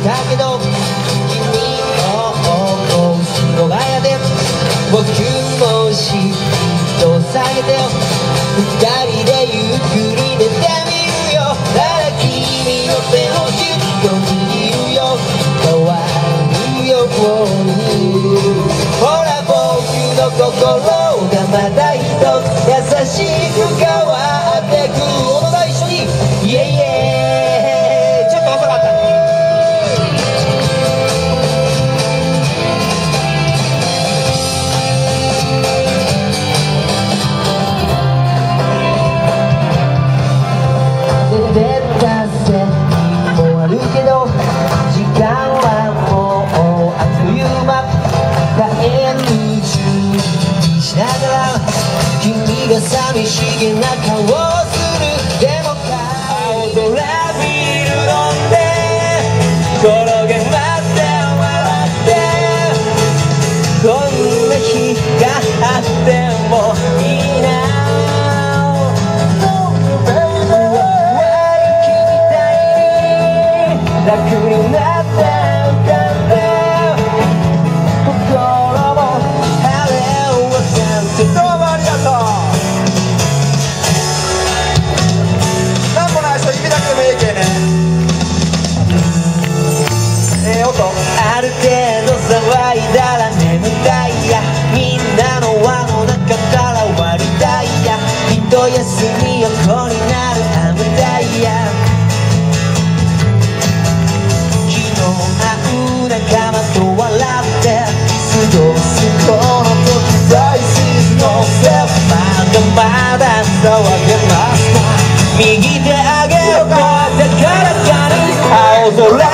だけど君の後ろがやで僕もしっと下げてよ二人でゆっくり寝てみるよただ君の手をぎゅっと握るよ変わるようにほら僕の心がまた一つ優しく変わってくおのだ一緒にイエイエーちょっと遅かった出たせもあるけど時間はもうあっという間帰る準備しながら君が寂しげな顔をするでも青空ビール飲んで転げまって笑ってこんな日があってもいいな楽になって浮かんで心も晴れを渡ってどうもありがとう何もない人指だけでもいいけね音ある程度騒いだら眠たいやみんなの輪の中から割りたいや一休み横になる雨だいや仲間と笑って過ごすこの時大切のせまだまだ騒げますか右手上げようか高らかに青空